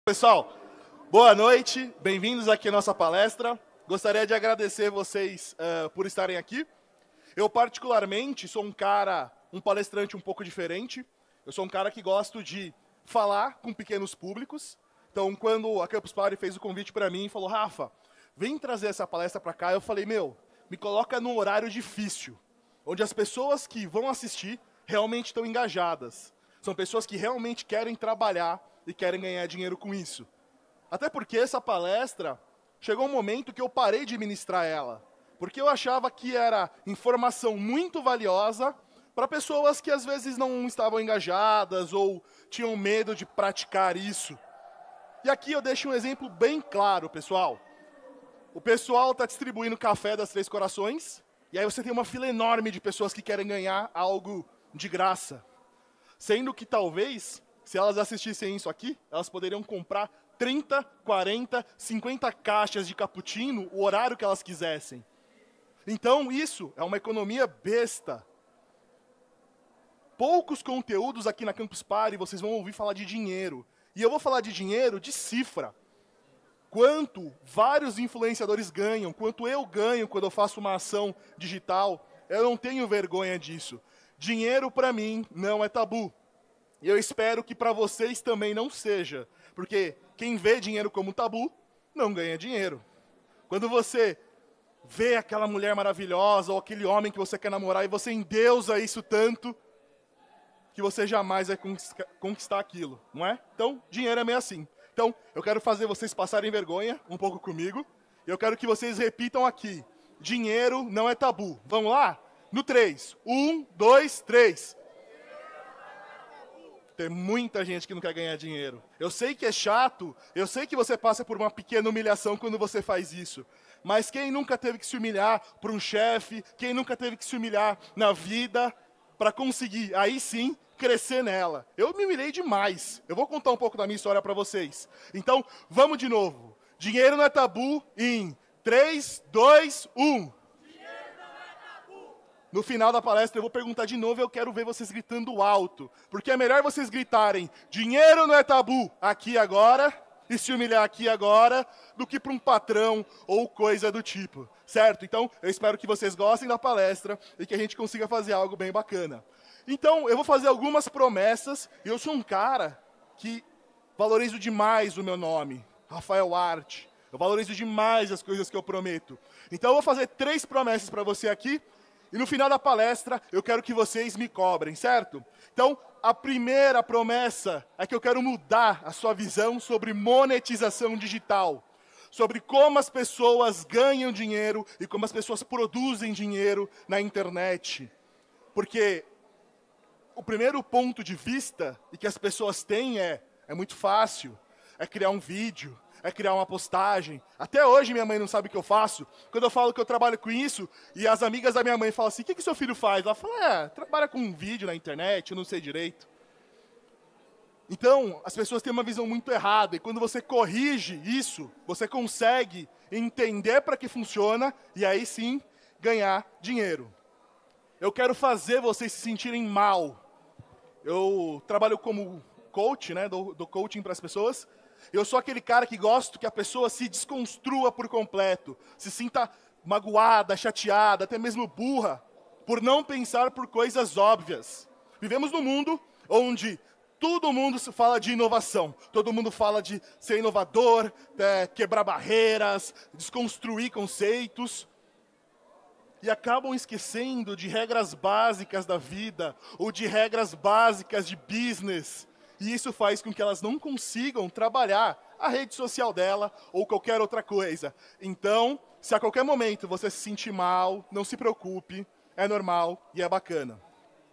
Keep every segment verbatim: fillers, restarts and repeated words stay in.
Pessoal, boa noite, bem-vindos aqui à nossa palestra. Gostaria de agradecer vocês uh, por estarem aqui. Eu, particularmente, sou um cara, um palestrante um pouco diferente. Eu sou um cara que gosto de falar com pequenos públicos. Então, quando a Campus Party fez o convite para mim e falou, Rafa, vem trazer essa palestra para cá, eu falei, meu, me coloca num horário difícil, onde as pessoas que vão assistir realmente estão engajadas. São pessoas que realmente querem trabalhar e querem ganhar dinheiro com isso. Até porque essa palestra, chegou um momento que eu parei de ministrar ela. Porque eu achava que era informação muito valiosa para pessoas que às vezes não estavam engajadas ou tinham medo de praticar isso. E aqui eu deixo um exemplo bem claro, pessoal. O pessoal está distribuindo café das Três Corações, e aí você tem uma fila enorme de pessoas que querem ganhar algo de graça. Sendo que talvez, se elas assistissem isso aqui, elas poderiam comprar trinta, quarenta, cinquenta caixas de cappuccino, o horário que elas quisessem. Então isso é uma economia besta. Poucos conteúdos aqui na Campus Party vocês vão ouvir falar de dinheiro. E eu vou falar de dinheiro de cifra. Quanto vários influenciadores ganham, quanto eu ganho quando eu faço uma ação digital, eu não tenho vergonha disso. Dinheiro, para mim, não é tabu. E eu espero que para vocês também não seja. Porque quem vê dinheiro como tabu, não ganha dinheiro. Quando você vê aquela mulher maravilhosa, ou aquele homem que você quer namorar, e você endeusa isso tanto, que você jamais vai conquistar aquilo, não é? Então, dinheiro é meio assim. Então, eu quero fazer vocês passarem vergonha um pouco comigo. E eu quero que vocês repitam aqui. Dinheiro não é tabu. Vamos lá? No três. Um, dois, três. Tem muita gente que não quer ganhar dinheiro. Eu sei que é chato. Eu sei que você passa por uma pequena humilhação quando você faz isso. Mas quem nunca teve que se humilhar por um chefe? Quem nunca teve que se humilhar na vida para conseguir, aí sim, crescer nela? Eu me humilhei demais. Eu vou contar um pouco da minha história para vocês. Então, vamos de novo. Dinheiro não é tabu em três, dois, um. No final da palestra eu vou perguntar de novo e eu quero ver vocês gritando alto. Porque é melhor vocês gritarem, dinheiro não é tabu, aqui agora, e se humilhar aqui agora, do que para um patrão ou coisa do tipo. Certo? Então, eu espero que vocês gostem da palestra e que a gente consiga fazer algo bem bacana. Então, eu vou fazer algumas promessas, e eu sou um cara que valorizo demais o meu nome, Rafael Arte. Eu valorizo demais as coisas que eu prometo. Então, eu vou fazer três promessas para você aqui, e no final da palestra, eu quero que vocês me cobrem, certo? Então, a primeira promessa é que eu quero mudar a sua visão sobre monetização digital. Sobre como as pessoas ganham dinheiro e como as pessoas produzem dinheiro na internet. Porque o primeiro ponto de vista e que as pessoas têm é, é muito fácil, é criar um vídeo, é criar uma postagem. Até hoje minha mãe não sabe o que eu faço. Quando eu falo que eu trabalho com isso, e as amigas da minha mãe falam assim, o que, que seu filho faz? Ela fala, é, trabalha com um vídeo na internet, eu não sei direito. Então, as pessoas têm uma visão muito errada, e quando você corrige isso, você consegue entender para que funciona, e aí sim, ganhar dinheiro. Eu quero fazer vocês se sentirem mal. Eu trabalho como coach, né, dou, dou coaching para as pessoas. Eu sou aquele cara que gosto que a pessoa se desconstrua por completo, se sinta magoada, chateada, até mesmo burra, por não pensar por coisas óbvias. Vivemos num mundo onde todo mundo fala de inovação, todo mundo fala de ser inovador, é, quebrar barreiras, desconstruir conceitos. E acabam esquecendo de regras básicas da vida, ou de regras básicas de business. E isso faz com que elas não consigam trabalhar a rede social dela ou qualquer outra coisa. Então, se a qualquer momento você se sentir mal, não se preocupe, é normal e é bacana.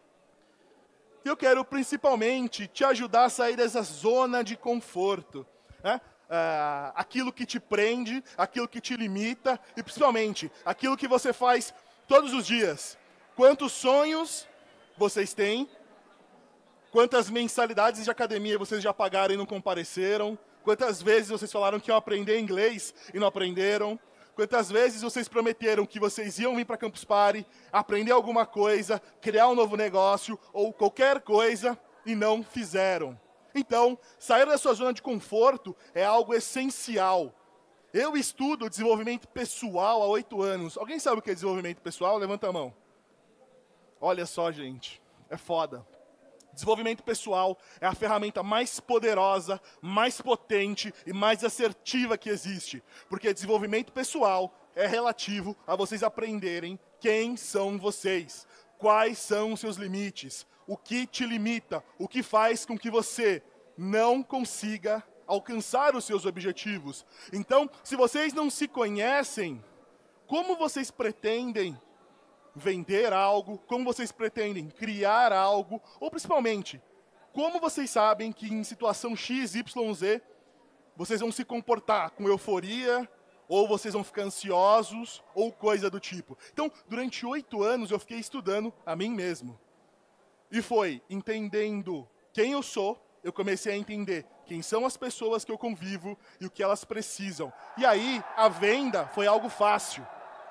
E eu quero principalmente te ajudar a sair dessa zona de conforto, né? Uh, aquilo que te prende, aquilo que te limita e principalmente aquilo que você faz todos os dias. Quantos sonhos vocês têm? Quantas mensalidades de academia vocês já pagaram e não compareceram? Quantas vezes vocês falaram que iam aprender inglês e não aprenderam? Quantas vezes vocês prometeram que vocês iam vir para Campus Party, aprender alguma coisa, criar um novo negócio ou qualquer coisa e não fizeram? Então, sair da sua zona de conforto é algo essencial. Eu estudo desenvolvimento pessoal há oito anos. Alguém sabe o que é desenvolvimento pessoal? Levanta a mão. Olha só, gente. É foda. Desenvolvimento pessoal é a ferramenta mais poderosa, mais potente e mais assertiva que existe. Porque desenvolvimento pessoal é relativo a vocês aprenderem quem são vocês, quais são os seus limites, o que te limita, o que faz com que você não consiga alcançar os seus objetivos. Então, se vocês não se conhecem, como vocês pretendem vender algo, como vocês pretendem criar algo, ou principalmente, como vocês sabem que em situação X, Y, Z, vocês vão se comportar com euforia, ou vocês vão ficar ansiosos, ou coisa do tipo. Então, durante oito anos, eu fiquei estudando a mim mesmo. E foi entendendo quem eu sou, eu comecei a entender quem são as pessoas que eu convivo e o que elas precisam. E aí, a venda foi algo fácil.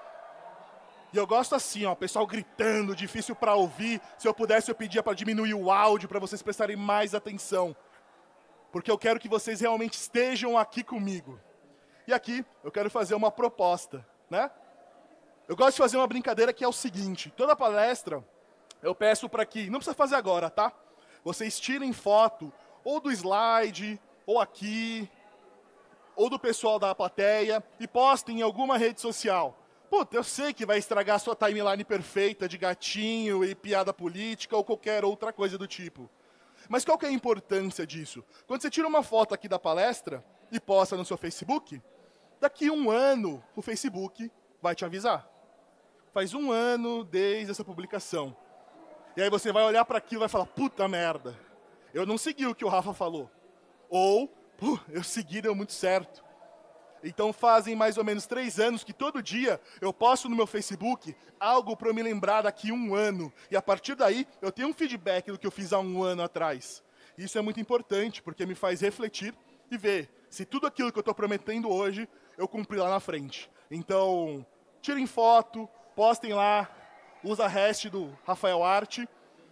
E eu gosto assim, ó, o pessoal gritando, difícil para ouvir. Se eu pudesse, eu pedia para diminuir o áudio, para vocês prestarem mais atenção. Porque eu quero que vocês realmente estejam aqui comigo. E aqui, eu quero fazer uma proposta, né? Eu gosto de fazer uma brincadeira que é o seguinte. Toda palestra, eu peço para que, não precisa fazer agora, tá? Vocês tirem foto, ou do slide, ou aqui, ou do pessoal da plateia, e postem em alguma rede social. Puta, eu sei que vai estragar a sua timeline perfeita de gatinho e piada política ou qualquer outra coisa do tipo. Mas qual que é a importância disso? Quando você tira uma foto aqui da palestra e posta no seu Facebook, daqui um ano o Facebook vai te avisar. Faz um ano desde essa publicação. E aí você vai olhar para aquilo e vai falar, puta merda, eu não segui o que o Rafa falou. Ou, pô, eu segui, deu muito certo. Então fazem mais ou menos três anos que todo dia eu posto no meu Facebook algo para eu me lembrar daqui um ano. E a partir daí eu tenho um feedback do que eu fiz há um ano atrás. Isso é muito importante porque me faz refletir e ver se tudo aquilo que eu estou prometendo hoje eu cumpri lá na frente. Então, tirem foto, postem lá, usa a hashtag do Rafael Arte,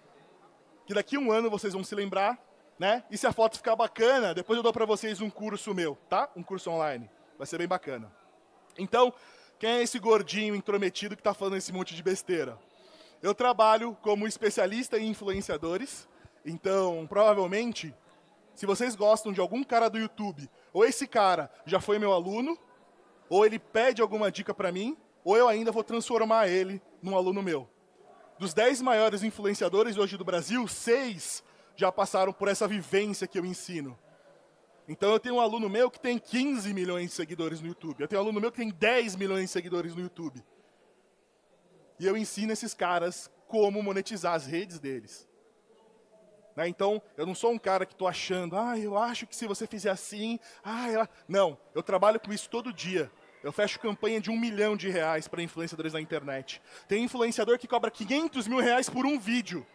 que daqui um ano vocês vão se lembrar, né? E se a foto ficar bacana, depois eu dou para vocês um curso meu, tá? Um curso online. Vai ser bem bacana. Então, quem é esse gordinho intrometido que está falando esse monte de besteira? Eu trabalho como especialista em influenciadores. Então, provavelmente, se vocês gostam de algum cara do YouTube, ou esse cara já foi meu aluno, ou ele pede alguma dica para mim, ou eu ainda vou transformar ele num aluno meu. Dos dez maiores influenciadores hoje do Brasil, seis já passaram por essa vivência que eu ensino. Então eu tenho um aluno meu que tem quinze milhões de seguidores no YouTube. Eu tenho um aluno meu que tem dez milhões de seguidores no YouTube. E eu ensino esses caras como monetizar as redes deles. Né? Então, eu não sou um cara que estou achando, ah, eu acho que se você fizer assim, ah, eu... não, eu trabalho com isso todo dia. Eu fecho campanha de um milhão de reais para influenciadores na internet. Tem influenciador que cobra quinhentos mil reais por um vídeo.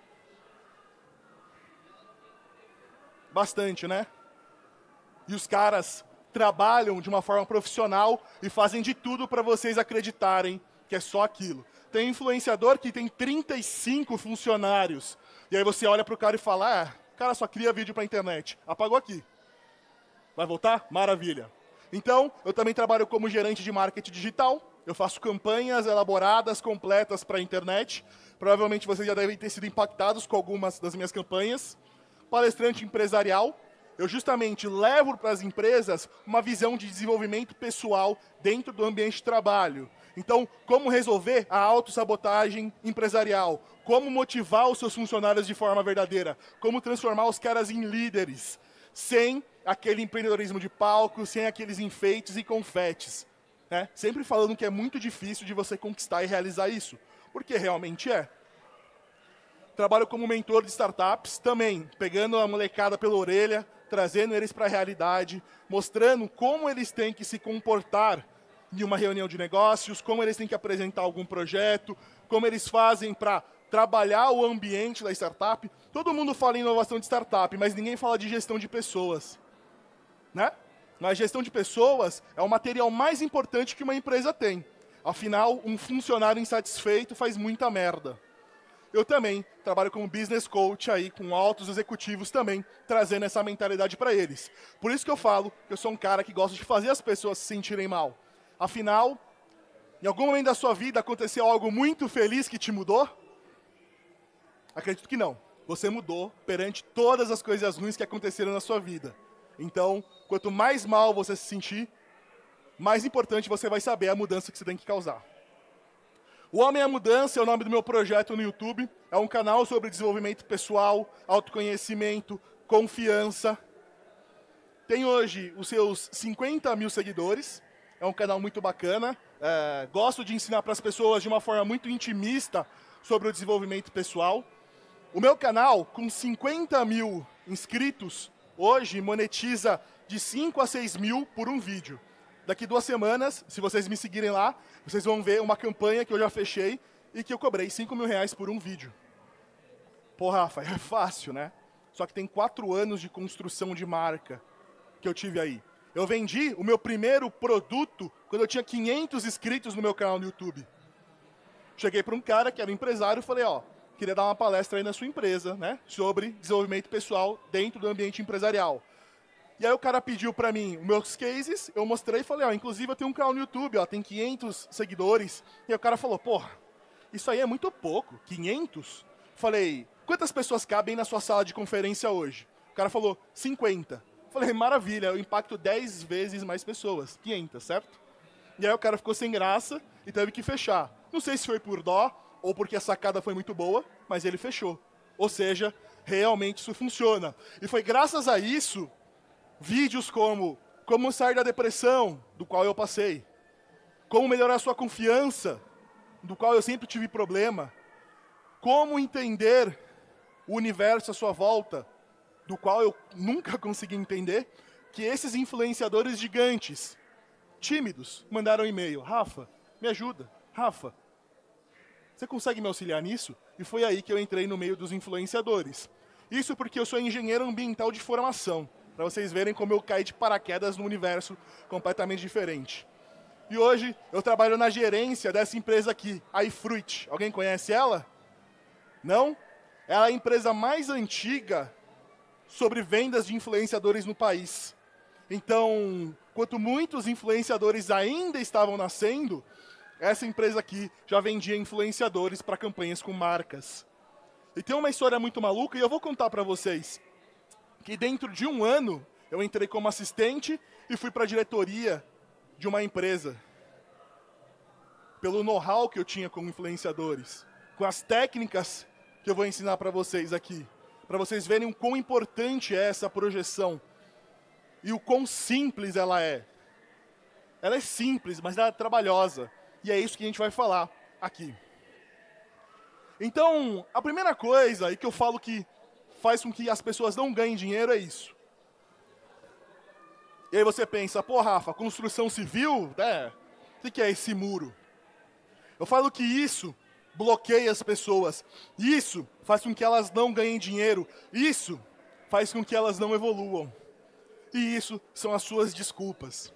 Bastante, né? E os caras trabalham de uma forma profissional e fazem de tudo para vocês acreditarem que é só aquilo. Tem influenciador que tem trinta e cinco funcionários. E aí você olha para o cara e fala, ah, o cara só cria vídeo para a internet. Apagou aqui. Vai voltar? Maravilha. Então, eu também trabalho como gerente de marketing digital. Eu faço campanhas elaboradas, completas para a internet. Provavelmente vocês já devem ter sido impactados com algumas das minhas campanhas. Palestrante empresarial. Eu justamente levo para as empresas uma visão de desenvolvimento pessoal dentro do ambiente de trabalho. Então, como resolver a autossabotagem empresarial? Como motivar os seus funcionários de forma verdadeira? Como transformar os caras em líderes? Sem aquele empreendedorismo de palco, sem aqueles enfeites e confetes. Né? Sempre falando que é muito difícil de você conquistar e realizar isso. Porque realmente é. Trabalho como mentor de startups, também pegando a molecada pela orelha, trazendo eles para a realidade, mostrando como eles têm que se comportar em uma reunião de negócios, como eles têm que apresentar algum projeto, como eles fazem para trabalhar o ambiente da startup. Todo mundo fala em inovação de startup, mas ninguém fala de gestão de pessoas. Né? Mas gestão de pessoas é o material mais importante que uma empresa tem. Afinal, um funcionário insatisfeito faz muita merda. eu também trabalho como business coach aí, com altos executivos também, trazendo essa mentalidade para eles. Por isso que eu falo que eu sou um cara que gosta de fazer as pessoas se sentirem mal. Afinal, em algum momento da sua vida aconteceu algo muito feliz que te mudou? Acredito que não. Você mudou perante todas as coisas ruins que aconteceram na sua vida. Então, quanto mais mal você se sentir, mais importante você vai saber a mudança que você tem que causar. O Homem é a Mudança é o nome do meu projeto no YouTube. É um canal sobre desenvolvimento pessoal, autoconhecimento, confiança. Tem hoje os seus cinquenta mil seguidores. É um canal muito bacana. É, gosto de ensinar para as pessoas de uma forma muito intimista sobre o desenvolvimento pessoal. O meu canal, com cinquenta mil inscritos, hoje monetiza de cinco a seis mil por um vídeo. Daqui duas semanas, se vocês me seguirem lá, vocês vão ver uma campanha que eu já fechei e que eu cobrei cinco mil reais por um vídeo. Pô, Rafa, é fácil, né? Só que tem quatro anos de construção de marca que eu tive aí. Eu vendi o meu primeiro produto quando eu tinha quinhentos inscritos no meu canal no YouTube. Cheguei para um cara que era empresário e falei, ó, queria dar uma palestra aí na sua empresa, né? Sobre desenvolvimento pessoal dentro do ambiente empresarial. E aí o cara pediu pra mim os meus cases, eu mostrei e falei, ó, inclusive eu tenho um canal no YouTube, ó, tem quinhentos seguidores. E aí o cara falou, porra, isso aí é muito pouco, quinhentos? Falei, quantas pessoas cabem na sua sala de conferência hoje? O cara falou, cinquenta. Falei, maravilha, eu impacto dez vezes mais pessoas, quinhentas, certo? E aí o cara ficou sem graça e teve que fechar. Não sei se foi por dó ou porque a sacada foi muito boa, mas ele fechou. Ou seja, realmente isso funciona. E foi graças a isso... Vídeos como como sair da depressão, do qual eu passei. Como melhorar a sua confiança, do qual eu sempre tive problema. Como entender o universo à sua volta, do qual eu nunca consegui entender. Que esses influenciadores gigantes, tímidos, mandaram um e-mail. Rafa, me ajuda. Rafa, você consegue me auxiliar nisso? E foi aí que eu entrei no meio dos influenciadores. Isso porque eu sou engenheiro ambiental de formação. Para vocês verem como eu caí de paraquedas num universo completamente diferente. E hoje eu trabalho na gerência dessa empresa aqui, a iFruit. Alguém conhece ela? Não? Ela é a empresa mais antiga sobre vendas de influenciadores no país. Então, enquanto muitos influenciadores ainda estavam nascendo, essa empresa aqui já vendia influenciadores para campanhas com marcas. E tem uma história muito maluca e eu vou contar para vocês. Que dentro de um ano, eu entrei como assistente e fui para a diretoria de uma empresa. Pelo know-how que eu tinha como influenciadores. Com as técnicas que eu vou ensinar para vocês aqui. Para vocês verem o quão importante é essa projeção. E o quão simples ela é. Ela é simples, mas ela é trabalhosa. E é isso que a gente vai falar aqui. Então, a primeira coisa, e que eu falo que faz com que as pessoas não ganhem dinheiro, é isso. E aí você pensa, pô, Rafa, construção civil, né? O que é esse muro? Eu falo que isso bloqueia as pessoas. Isso faz com que elas não ganhem dinheiro. Isso faz com que elas não evoluam. E isso são as suas desculpas.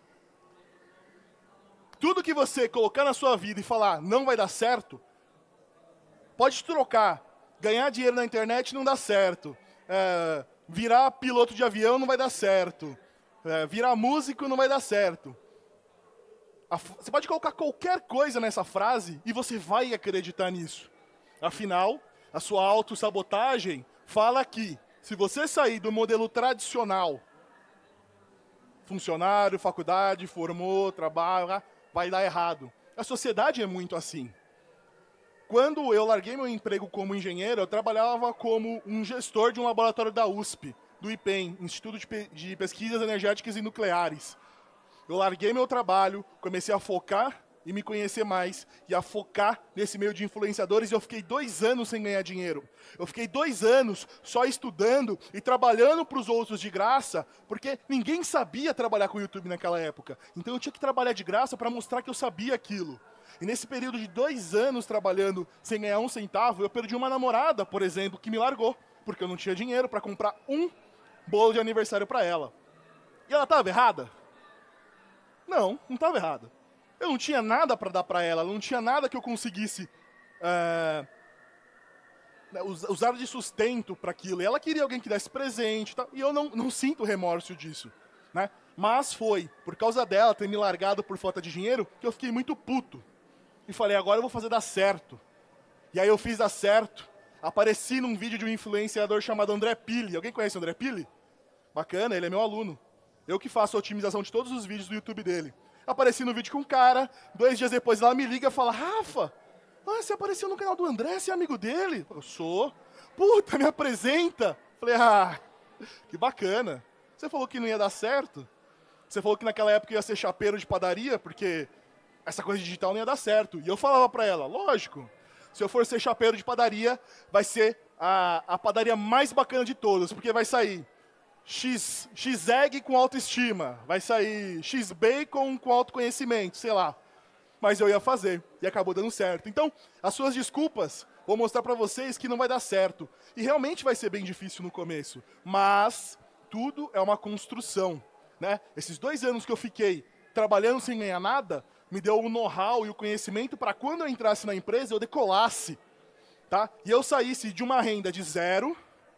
Tudo que você colocar na sua vida e falar não vai dar certo, pode trocar. Ganhar dinheiro na internet não dá certo. É, virar piloto de avião não vai dar certo. É, virar músico não vai dar certo. A, você pode colocar qualquer coisa nessa frase e você vai acreditar nisso. Afinal, a sua autossabotagem fala que se você sair do modelo tradicional, funcionário, faculdade, formou, trabalha, vai dar errado. A sociedade é muito assim. Quando eu larguei meu emprego como engenheiro, eu trabalhava como um gestor de um laboratório da U S P, do IPEM, Instituto de, Pe- de Pesquisas Energéticas e Nucleares. Eu larguei meu trabalho, comecei a focar e me conhecer mais, e a focar nesse meio de influenciadores, e eu fiquei dois anos sem ganhar dinheiro. Eu fiquei dois anos só estudando e trabalhando para os outros de graça, porque ninguém sabia trabalhar com o YouTube naquela época. Então eu tinha que trabalhar de graça para mostrar que eu sabia aquilo. E nesse período de dois anos trabalhando sem ganhar um centavo, eu perdi uma namorada, por exemplo, que me largou, porque eu não tinha dinheiro para comprar um bolo de aniversário para ela. E ela estava errada? Não, não estava errada. Eu não tinha nada para dar para ela, não tinha nada que eu conseguisse é, né, usar de sustento para aquilo. E ela queria alguém que desse presente, tá? E eu não, não sinto remorso disso, né? Mas foi por causa dela ter me largado por falta de dinheiro que eu fiquei muito puto. E falei, agora eu vou fazer dar certo. E aí eu fiz dar certo. Apareci num vídeo de um influenciador chamado André Pili. Alguém conhece o André Pili? Bacana, ele é meu aluno. Eu que faço a otimização de todos os vídeos do YouTube dele. Apareci no vídeo com um cara, dois dias depois ela me liga e fala, Rafa, ah, você apareceu no canal do André, você é amigo dele? Eu sou. Puta, me apresenta. Falei, ah, que bacana. Você falou que não ia dar certo? Você falou que naquela época ia ser chapeiro de padaria, porque essa coisa digital não ia dar certo. E eu falava pra ela, lógico, se eu for ser chapeiro de padaria, vai ser a, a padaria mais bacana de todas, porque vai sair X, X-Egg com autoestima, vai sair X-Bacon com autoconhecimento, sei lá. Mas eu ia fazer, e acabou dando certo. Então, as suas desculpas, vou mostrar pra vocês que não vai dar certo. E realmente vai ser bem difícil no começo, mas tudo é uma construção. Né? Esses dois anos que eu fiquei trabalhando sem ganhar nada, me deu o know-how e o conhecimento para quando eu entrasse na empresa, eu decolasse. Tá? E eu saísse de uma renda de zero,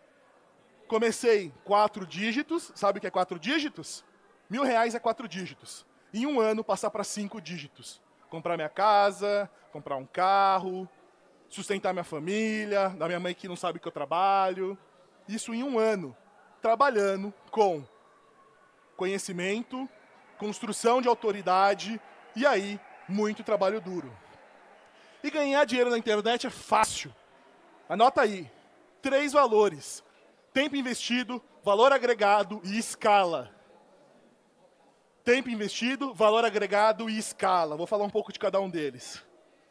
comecei quatro dígitos, sabe o que é quatro dígitos? Mil reais é quatro dígitos. Em um ano, passar para cinco dígitos. Comprar minha casa, comprar um carro, sustentar minha família, da minha mãe que não sabe que eu trabalho. Isso em um ano, trabalhando com conhecimento, construção de autoridade e aí, muito trabalho duro. E ganhar dinheiro na internet é fácil. Anota aí, três valores. Tempo investido, valor agregado e escala. Tempo investido, valor agregado e escala. Vou falar um pouco de cada um deles.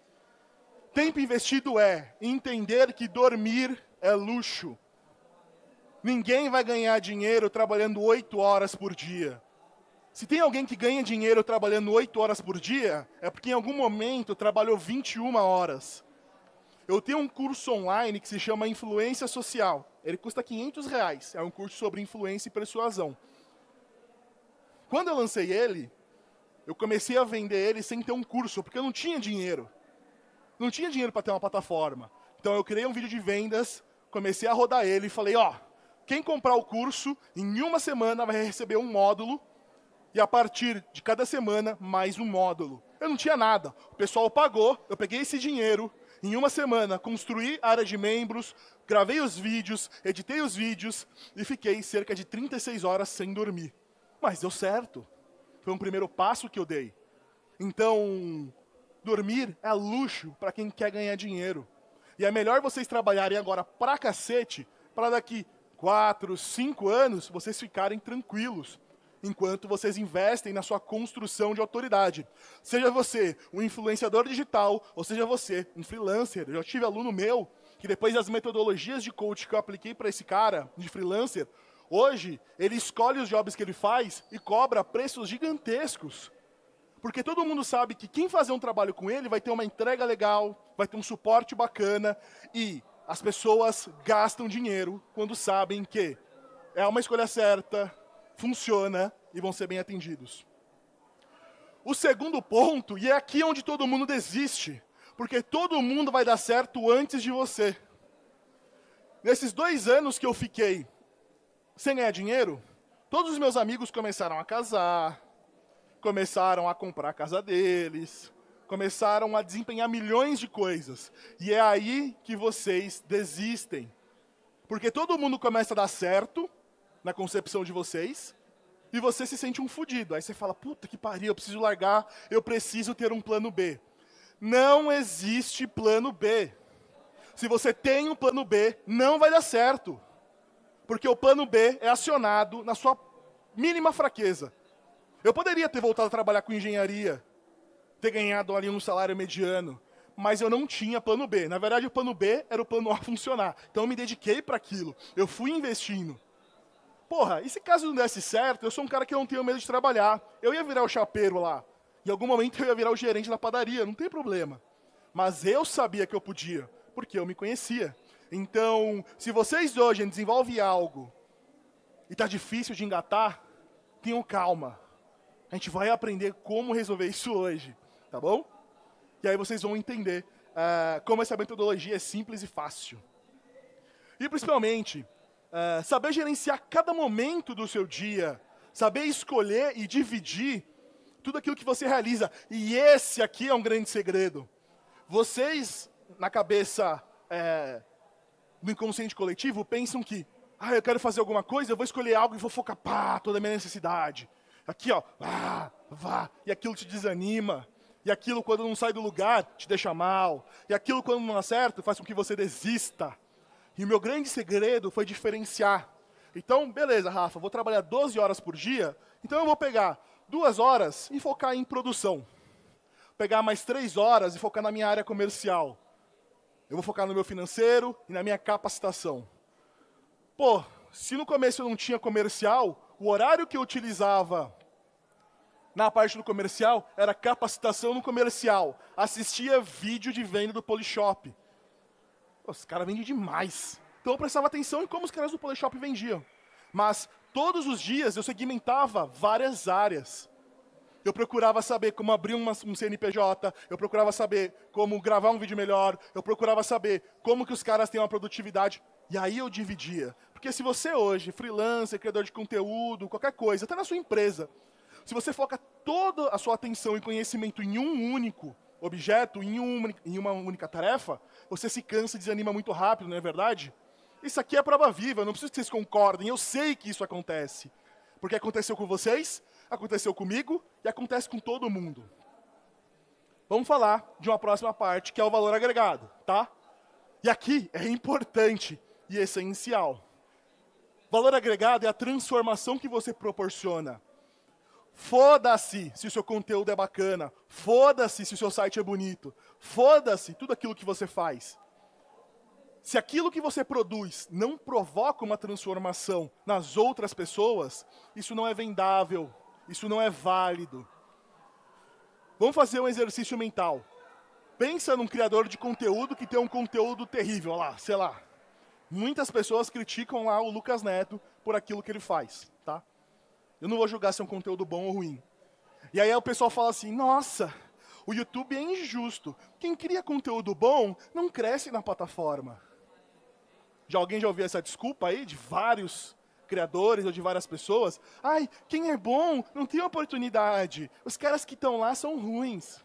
Tempo investido é entender que dormir é luxo. Ninguém vai ganhar dinheiro trabalhando oito horas por dia. Se tem alguém que ganha dinheiro trabalhando oito horas por dia, é porque em algum momento trabalhou vinte e uma horas. Eu tenho um curso online que se chama Influência Social. Ele custa quinhentos reais. É um curso sobre influência e persuasão. Quando eu lancei ele, eu comecei a vender ele sem ter um curso, porque eu não tinha dinheiro. Não tinha dinheiro para ter uma plataforma. Então eu criei um vídeo de vendas, comecei a rodar ele e falei, ó, quem comprar o curso, em uma semana vai receber um módulo, e a partir de cada semana, mais um módulo. Eu não tinha nada. O pessoal pagou, eu peguei esse dinheiro, em uma semana, construí a área de membros, gravei os vídeos, editei os vídeos, e fiquei cerca de trinta e seis horas sem dormir. Mas deu certo. Foi um primeiro passo que eu dei. Então, dormir é luxo para quem quer ganhar dinheiro. E é melhor vocês trabalharem agora pra cacete, para daqui quatro, cinco anos, vocês ficarem tranquilos, enquanto vocês investem na sua construção de autoridade. Seja você um influenciador digital, ou seja você um freelancer. Eu já tive aluno meu, que depois das metodologias de coach que eu apliquei para esse cara, de freelancer, hoje ele escolhe os jobs que ele faz e cobra preços gigantescos. Porque todo mundo sabe que quem fazer um trabalho com ele vai ter uma entrega legal, vai ter um suporte bacana e as pessoas gastam dinheiro quando sabem que é uma escolha certa, funciona e vão ser bem atendidos. O segundo ponto, e é aqui onde todo mundo desiste, porque todo mundo vai dar certo antes de você. Nesses dois anos que eu fiquei sem ganhar dinheiro, todos os meus amigos começaram a casar, começaram a comprar a casa deles, começaram a desempenhar milhões de coisas. E é aí que vocês desistem. Porque todo mundo começa a dar certo na concepção de vocês, e você se sente um fudido. Aí você fala, puta que pariu, eu preciso largar, eu preciso ter um plano B. Não existe plano B. Se você tem um plano B, não vai dar certo. Porque o plano B é acionado na sua mínima fraqueza. Eu poderia ter voltado a trabalhar com engenharia, ter ganhado ali um salário mediano, mas eu não tinha plano B. Na verdade, o plano B era o plano A funcionar. Então eu me dediquei para aquilo. Eu fui investindo. Porra, e se caso não desse certo, eu sou um cara que não tenho medo de trabalhar. Eu ia virar o chapeiro lá. Em algum momento eu ia virar o gerente da padaria, não tem problema. Mas eu sabia que eu podia, porque eu me conhecia. Então, se vocês hoje desenvolvem algo e está difícil de engatar, tenham calma. A gente vai aprender como resolver isso hoje, tá bom? E aí vocês vão entender uh, como essa metodologia é simples e fácil. E principalmente, uh, saber gerenciar cada momento do seu dia, saber escolher e dividir tudo aquilo que você realiza. E esse aqui é um grande segredo. Vocês, na cabeça, é, no inconsciente coletivo, pensam que, ah, eu quero fazer alguma coisa, eu vou escolher algo e vou focar, pá, toda a minha necessidade. Aqui, ó, vá, vá, e aquilo te desanima. E aquilo, quando não sai do lugar, te deixa mal. E aquilo, quando não acerta, faz com que você desista. E o meu grande segredo foi diferenciar. Então, beleza, Rafa, vou trabalhar doze horas por dia, então eu vou pegar duas horas e focar em produção. Pegar mais três horas e focar na minha área comercial. Eu vou focar no meu financeiro e na minha capacitação. Pô, se no começo eu não tinha comercial, o horário que eu utilizava na parte do comercial era capacitação no comercial. Assistia vídeo de venda do Polishop. Pô, os caras vendem demais. Então eu prestava atenção em como os caras do Polishop vendiam. Mas todos os dias eu segmentava várias áreas. Eu procurava saber como abrir uma, um C N P J, eu procurava saber como gravar um vídeo melhor, eu procurava saber como que os caras têm uma produtividade. E aí eu dividia. Porque se você hoje, freelancer, criador de conteúdo, qualquer coisa, até na sua empresa, se você foca toda a sua atenção e conhecimento em um único objeto, em, um, em uma única tarefa, você se cansa e desanima muito rápido, não é verdade? Isso aqui é prova viva, eu não preciso que vocês concordem, eu sei que isso acontece. Porque aconteceu com vocês, aconteceu comigo e acontece com todo mundo. Vamos falar de uma próxima parte, que é o valor agregado, tá? E aqui é importante e essencial. Valor agregado é a transformação que você proporciona. Foda-se se o seu conteúdo é bacana, foda-se se o seu site é bonito, foda-se tudo aquilo que você faz. Se aquilo que você produz não provoca uma transformação nas outras pessoas, isso não é vendável, isso não é válido. Vamos fazer um exercício mental. Pensa num criador de conteúdo que tem um conteúdo terrível, lá, sei lá. Muitas pessoas criticam lá o Lucas Neto por aquilo que ele faz, tá? Eu não vou julgar se é um conteúdo bom ou ruim. E aí o pessoal fala assim, nossa, o YouTube é injusto. Quem cria conteúdo bom não cresce na plataforma. Já alguém já ouviu essa desculpa aí de vários criadores ou de várias pessoas? Ai, quem é bom não tem oportunidade. Os caras que estão lá são ruins.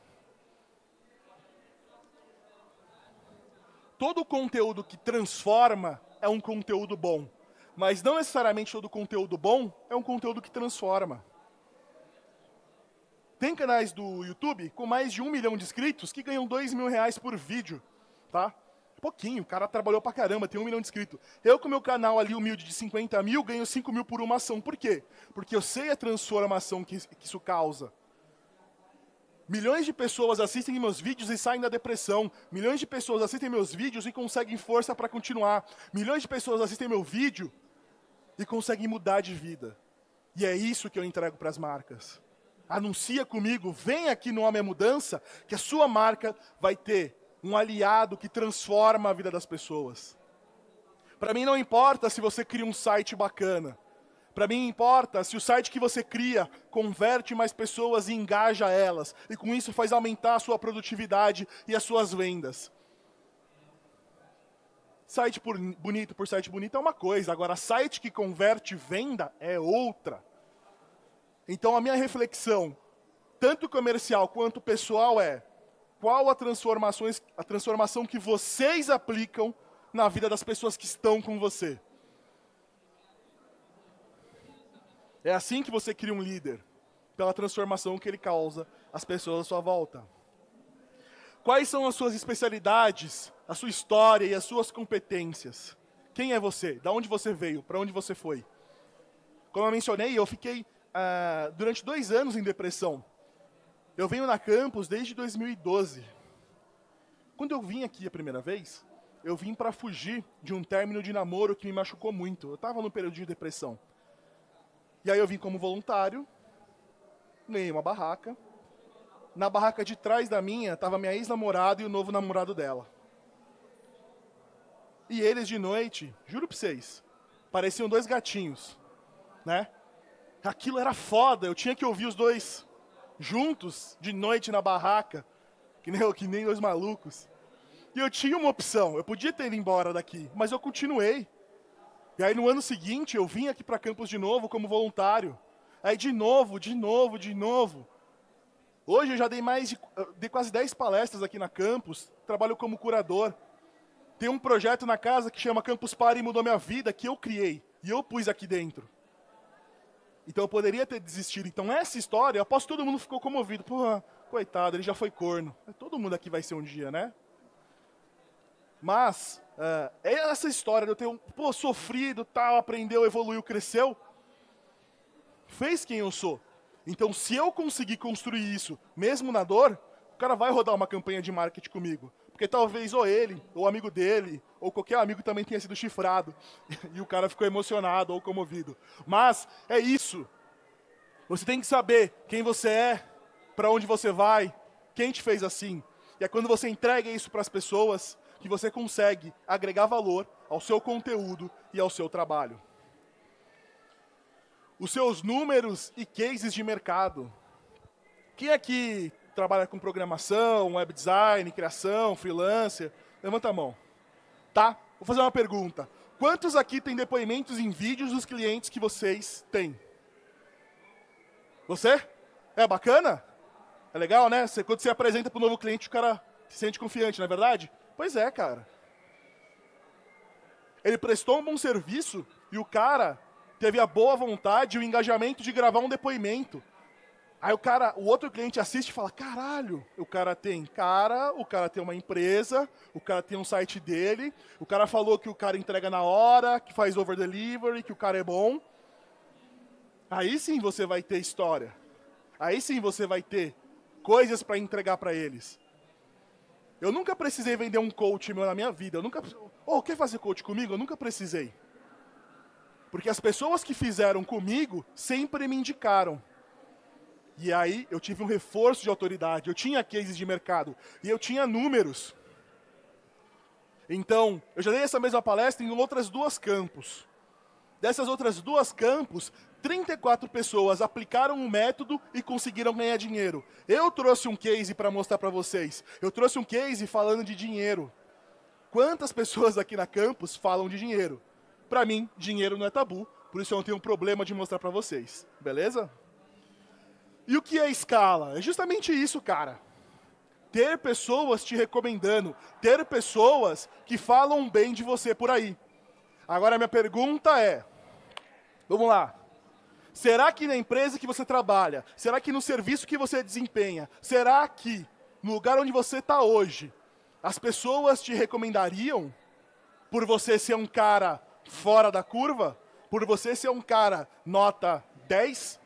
Todo conteúdo que transforma é um conteúdo bom. Mas não necessariamente todo conteúdo bom é um conteúdo que transforma. Tem canais do YouTube com mais de um milhão de inscritos que ganham dois mil reais por vídeo, tá? Pouquinho, o cara trabalhou pra caramba, tem um milhão de inscritos. Eu com meu canal ali humilde de cinquenta mil ganho cinco mil por uma ação. Por quê? Porque eu sei a transformação que, que isso causa. Milhões de pessoas assistem meus vídeos e saem da depressão. Milhões de pessoas assistem meus vídeos e conseguem força para continuar. Milhões de pessoas assistem meu vídeo e conseguem mudar de vida. E é isso que eu entrego para as marcas. Anuncia comigo, vem aqui no Homem à Mudança, que a sua marca vai ter um aliado que transforma a vida das pessoas. Para mim não importa se você cria um site bacana. Para mim importa se o site que você cria converte mais pessoas e engaja elas. E com isso faz aumentar a sua produtividade e as suas vendas. Site por bonito por site bonito é uma coisa. Agora, site que converte venda é outra. Então, a minha reflexão, tanto comercial quanto pessoal, é qual a, transformações, a transformação que vocês aplicam na vida das pessoas que estão com você. É assim que você cria um líder, pela transformação que ele causa às pessoas à sua volta. Quais são as suas especialidades, a sua história e as suas competências? Quem é você? Da onde você veio? Para onde você foi? Como eu mencionei, eu fiquei ah, durante dois anos em depressão. Eu venho na campus desde dois mil e doze. Quando eu vim aqui a primeira vez, eu vim para fugir de um término de namoro que me machucou muito. Eu estava num período de depressão. E aí eu vim como voluntário, ganhei uma barraca. Na barraca de trás da minha, estava minha ex-namorada e o novo namorado dela. E eles de noite, juro pra vocês, pareciam dois gatinhos, né? Aquilo era foda, eu tinha que ouvir os dois juntos, de noite na barraca, que nem, que nem dois malucos. E eu tinha uma opção, eu podia ter ido embora daqui, mas eu continuei. E aí no ano seguinte eu vim aqui para Campos de novo como voluntário. Aí de novo, de novo, de novo. Hoje eu já dei mais de, dei quase dez palestras aqui na Campus, trabalho como curador. Tem um projeto na casa que chama Campus Party e mudou minha vida, que eu criei, e eu pus aqui dentro. Então eu poderia ter desistido. Então essa história, eu aposto que todo mundo ficou comovido. Pô, coitado, ele já foi corno. Todo mundo aqui vai ser um dia, né? Mas, uh, essa história de eu ter um, pô, sofrido, tal, aprendeu, evoluiu, cresceu, fez quem eu sou. Então, se eu conseguir construir isso, mesmo na dor, o cara vai rodar uma campanha de marketing comigo. Porque talvez ou ele, ou amigo dele, ou qualquer amigo também tenha sido chifrado. E o cara ficou emocionado ou comovido. Mas é isso. Você tem que saber quem você é, para onde você vai, quem te fez assim. E é quando você entrega isso para as pessoas que você consegue agregar valor ao seu conteúdo e ao seu trabalho. Os seus números e cases de mercado. Quem aqui trabalha com programação, web design, criação, freelancer? Levanta a mão. Tá? Vou fazer uma pergunta. Quantos aqui têm depoimentos em vídeos dos clientes que vocês têm? Você? É bacana? É legal, né? Você, quando você apresenta para o novo cliente, o cara se sente confiante, não é verdade? Pois é, cara. Ele prestou um bom serviço e o cara teve a boa vontade e o engajamento de gravar um depoimento. Aí o cara, o outro cliente assiste e fala, caralho, o cara tem cara, o cara tem uma empresa, o cara tem um site dele, o cara falou que o cara entrega na hora, que faz over delivery, que o cara é bom. Aí sim você vai ter história. Aí sim você vai ter coisas para entregar para eles. Eu nunca precisei vender um coach meu na minha vida. Eu nunca, oh, quer fazer coach comigo? Eu nunca precisei. Porque as pessoas que fizeram comigo sempre me indicaram. E aí eu tive um reforço de autoridade. Eu tinha cases de mercado. E eu tinha números. Então, eu já dei essa mesma palestra em outras duas campos. Dessas outras duas campos, trinta e quatro pessoas aplicaram um método e conseguiram ganhar dinheiro. Eu trouxe um case para mostrar para vocês. Eu trouxe um case falando de dinheiro. Quantas pessoas aqui na campus falam de dinheiro? Para mim, dinheiro não é tabu, por isso eu não tenho problema de mostrar para vocês. Beleza? E o que é escala? É justamente isso, cara. Ter pessoas te recomendando, ter pessoas que falam bem de você por aí. Agora a minha pergunta é, vamos lá. Será que na empresa que você trabalha, será que no serviço que você desempenha, será que no lugar onde você está hoje, as pessoas te recomendariam por você ser um cara fora da curva? Por você ser um cara nota dez?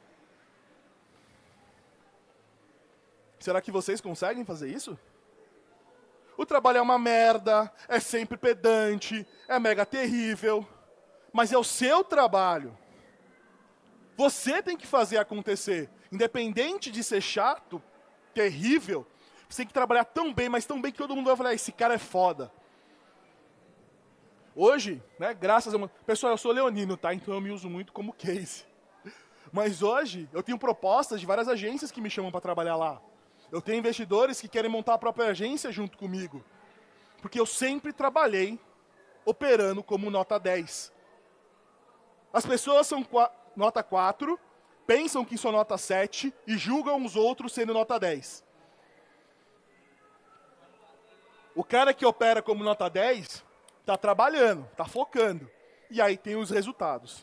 Será que vocês conseguem fazer isso? O trabalho é uma merda, é sempre pedante, é mega terrível, mas é o seu trabalho. Você tem que fazer acontecer. Independente de ser chato, terrível, você tem que trabalhar tão bem, mas tão bem que todo mundo vai falar, esse cara é foda. Hoje, né, graças a uma... Pessoal, eu sou leonino, tá? Então eu me uso muito como case. Mas hoje, eu tenho propostas de várias agências que me chamam para trabalhar lá. Eu tenho investidores que querem montar a própria agência junto comigo. Porque eu sempre trabalhei operando como nota dez. As pessoas são nota quatro, pensam que são nota sete e julgam os outros sendo nota dez. O cara que opera como nota dez está trabalhando, está focando. E aí tem os resultados.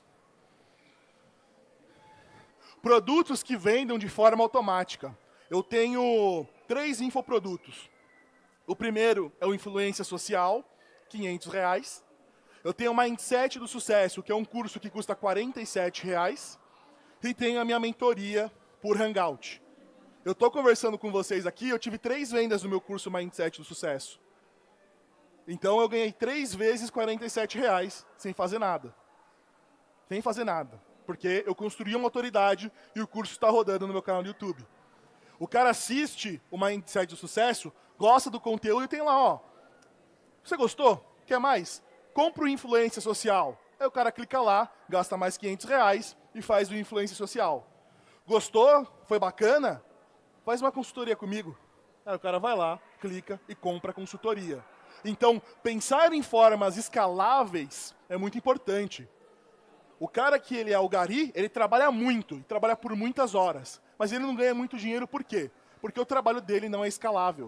Produtos que vendam de forma automática. Eu tenho três infoprodutos. O primeiro é o Influência Social, quinhentos reais. Eu tenho o Mindset do Sucesso, que é um curso que custa quarenta e sete reais. E tenho a minha mentoria por Hangout. Eu estou conversando com vocês aqui, eu tive três vendas no meu curso Mindset do Sucesso. Então eu ganhei três vezes quarenta e sete reais, sem fazer nada. Sem fazer nada. Porque eu construí uma autoridade e o curso está rodando no meu canal do YouTube. O cara assiste o Mindset do Sucesso, gosta do conteúdo e tem lá, ó. Você gostou? Quer mais? Compra o Influência Social. Aí o cara clica lá, gasta mais quinhentos reais e faz o Influência Social. Gostou? Foi bacana? Faz uma consultoria comigo. Aí o cara vai lá, clica e compra a consultoria. Então, pensar em formas escaláveis é muito importante. O cara que ele é o gari, ele trabalha muito, e trabalha por muitas horas. Mas ele não ganha muito dinheiro, por quê? Porque o trabalho dele não é escalável.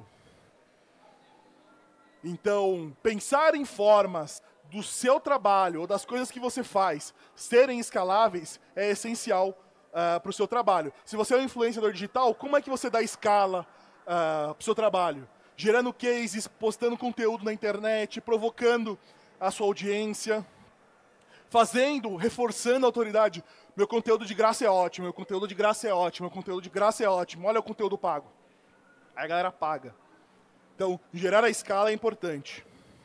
Então, pensar em formas do seu trabalho ou das coisas que você faz serem escaláveis é essencial uh, para o seu trabalho. Se você é um influenciador digital, como é que você dá escala uh, para o seu trabalho? Gerando cases, postando conteúdo na internet, provocando a sua audiência, fazendo, reforçando a autoridade. Meu conteúdo de graça é ótimo, meu conteúdo de graça é ótimo, meu conteúdo de graça é ótimo, olha o conteúdo pago. Aí a galera paga. Então, gerar a escala é importante.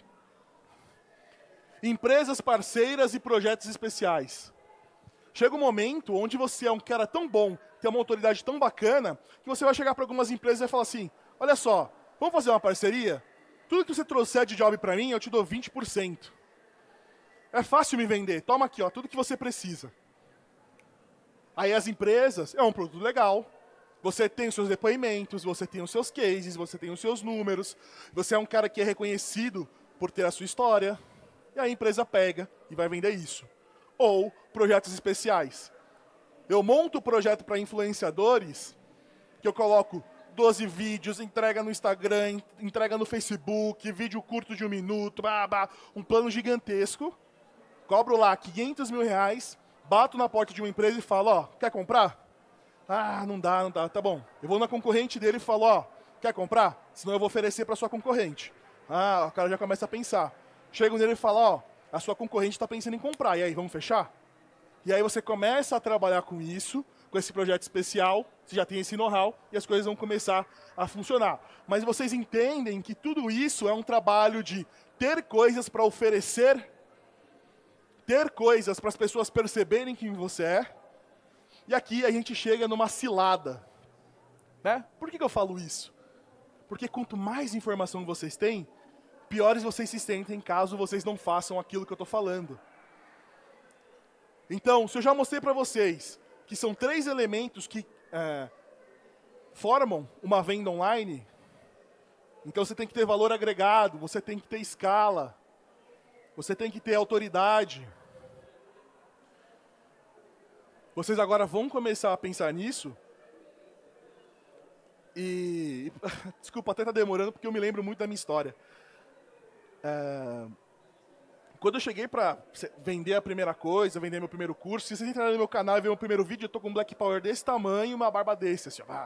Empresas parceiras e projetos especiais. Chega um momento onde você é um cara tão bom, tem uma autoridade tão bacana, que você vai chegar para algumas empresas e vai falar assim, olha só, vamos fazer uma parceria? Tudo que você trouxer de job para mim, eu te dou vinte por cento. É fácil me vender, toma aqui, ó, tudo que você precisa. Aí as empresas, é um produto legal, você tem os seus depoimentos, você tem os seus cases, você tem os seus números, você é um cara que é reconhecido por ter a sua história, e a empresa pega e vai vender isso. Ou projetos especiais. Eu monto o projeto para influenciadores, que eu coloco doze vídeos, entrega no Instagram, entrega no Facebook, vídeo curto de um minuto, blá, blá, um plano gigantesco, cobro lá quinhentos mil reais, bato na porta de uma empresa e falo, ó, quer comprar? Ah, não dá, não dá, tá bom. Eu vou na concorrente dele e falo, ó, quer comprar? Senão eu vou oferecer para sua concorrente. Ah, o cara já começa a pensar. Chego nele e falo, ó, a sua concorrente está pensando em comprar, e aí, vamos fechar? E aí você começa a trabalhar com isso, com esse projeto especial, você já tem esse know-how, e as coisas vão começar a funcionar. Mas vocês entendem que tudo isso é um trabalho de ter coisas para oferecer, ter coisas para as pessoas perceberem quem você é, e aqui a gente chega numa cilada. Né? Por que que eu falo isso? Porque quanto mais informação vocês têm, piores vocês se sentem caso vocês não façam aquilo que eu estou falando. Então, se eu já mostrei para vocês que são três elementos que é, formam uma venda online, então você tem que ter valor agregado, você tem que ter escala, você tem que ter autoridade. Vocês agora vão começar a pensar nisso. E, desculpa, até está demorando porque eu me lembro muito da minha história. É, quando eu cheguei para vender a primeira coisa, vender meu primeiro curso, se vocês entrarem no meu canal e ver meu primeiro vídeo, eu tô com um Black Power desse tamanho e uma barba desse, assim, ó.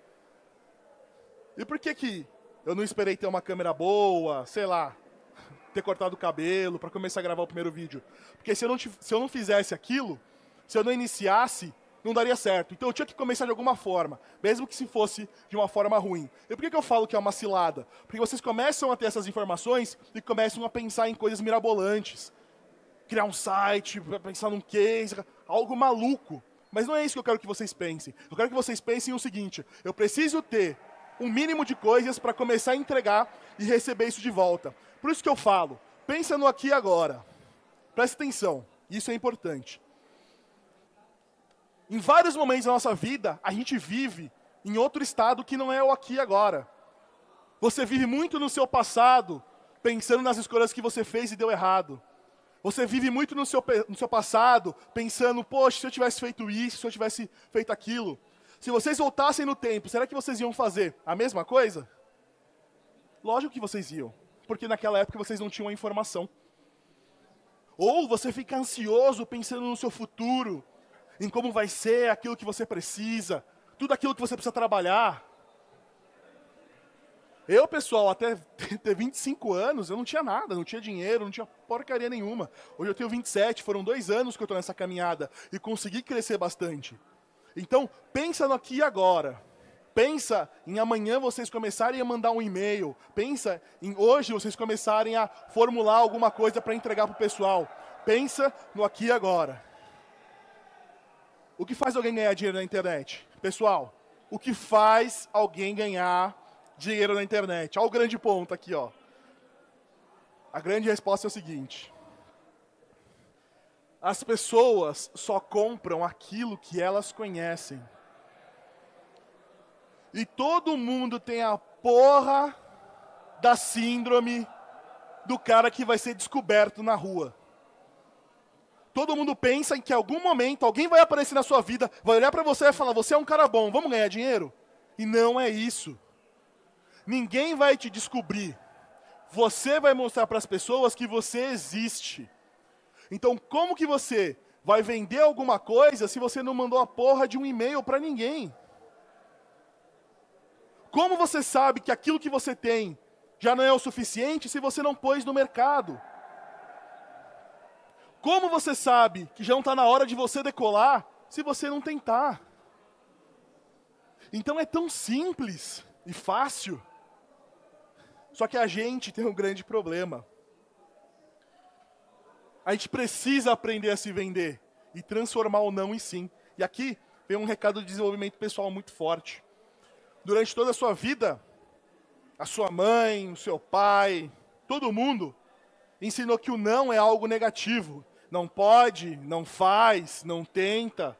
E por que que eu não esperei ter uma câmera boa, sei lá, ter cortado o cabelo para começar a gravar o primeiro vídeo? Porque se eu não, se eu não fizesse aquilo, se eu não iniciasse, não daria certo. Então eu tinha que começar de alguma forma, mesmo que se fosse de uma forma ruim. E por que que eu falo que é uma cilada? Porque vocês começam a ter essas informações e começam a pensar em coisas mirabolantes. Criar um site, pensar num case, algo maluco. Mas não é isso que eu quero que vocês pensem. Eu quero que vocês pensem o seguinte, eu preciso ter um mínimo de coisas para começar a entregar e receber isso de volta. Por isso que eu falo, pensa no aqui e agora. Presta atenção, isso é importante. Em vários momentos da nossa vida, a gente vive em outro estado que não é o aqui e agora. Você vive muito no seu passado, pensando nas escolhas que você fez e deu errado. Você vive muito no seu, no seu passado, pensando, poxa, se eu tivesse feito isso, se eu tivesse feito aquilo. Se vocês voltassem no tempo, será que vocês iam fazer a mesma coisa? Lógico que vocês iam, porque naquela época vocês não tinham a informação. Ou você fica ansioso pensando no seu futuro, em como vai ser aquilo que você precisa, tudo aquilo que você precisa trabalhar. Eu, pessoal, até ter vinte e cinco anos, eu não tinha nada, não tinha dinheiro, não tinha porcaria nenhuma. Hoje eu tenho vinte e sete, foram dois anos que eu estou nessa caminhada e consegui crescer bastante. Então, pensa no aqui e agora. Pensa em amanhã vocês começarem a mandar um e-mail. Pensa em hoje vocês começarem a formular alguma coisa para entregar para o pessoal. Pensa no aqui e agora. O que faz alguém ganhar dinheiro na internet? Pessoal, o que faz alguém ganhar dinheiro na internet? Olha o grande ponto aqui, ó. A grande resposta é o seguinte. As pessoas só compram aquilo que elas conhecem. E todo mundo tem a porra da síndrome do cara que vai ser descoberto na rua. Todo mundo pensa em que em algum momento alguém vai aparecer na sua vida, vai olhar para você e falar, você é um cara bom, vamos ganhar dinheiro? E não é isso. Ninguém vai te descobrir. Você vai mostrar para as pessoas que você existe. Então, como que você vai vender alguma coisa se você não mandou a porra de um e-mail para ninguém? Como você sabe que aquilo que você tem já não é o suficiente se você não pôs no mercado? Como você sabe que já não está na hora de você decolar se você não tentar? Então é tão simples e fácil. Só que a gente tem um grande problema. A gente precisa aprender a se vender e transformar o não em sim. E aqui vem um recado de desenvolvimento pessoal muito forte. Durante toda a sua vida, a sua mãe, o seu pai, todo mundo ensinou que o não é algo negativo. Não pode, não faz, não tenta.